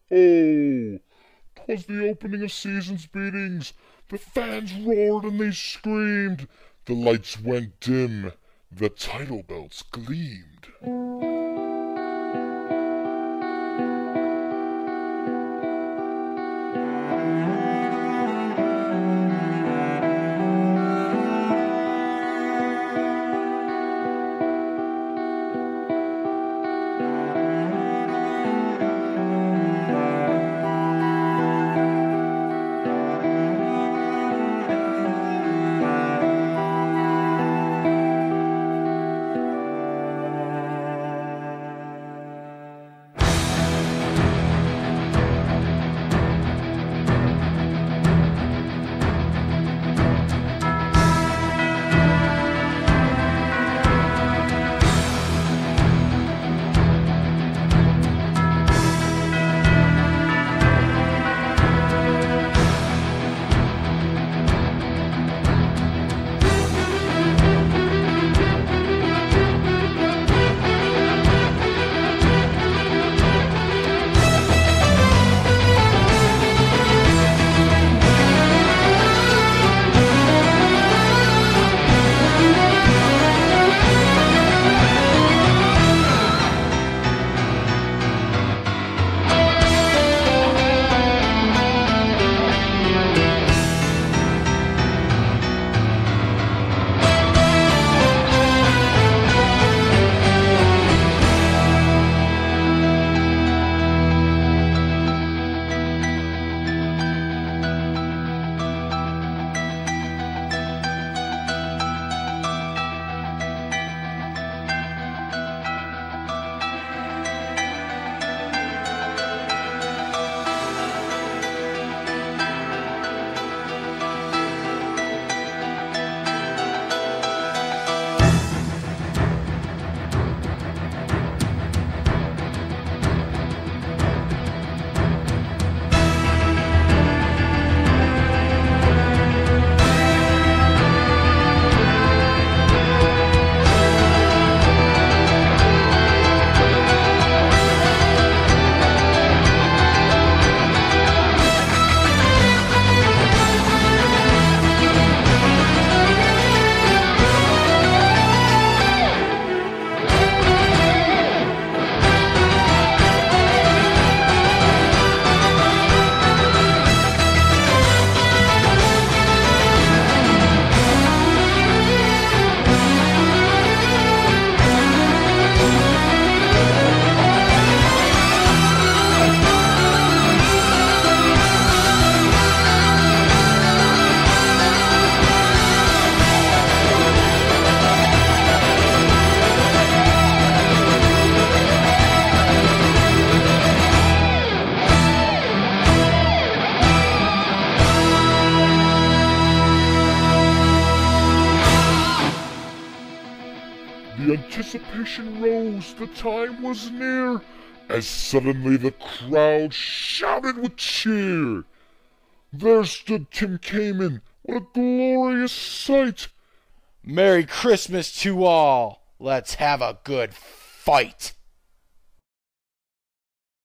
ho! 'Twas the opening of season's beatings. The fans roared and they screamed. The lights went dim. The title belts gleamed. The anticipation rose, the time was near, as suddenly the crowd shouted with cheer. There stood Tim Kamen, what a glorious sight! Merry Christmas to all! Let's have a good fight!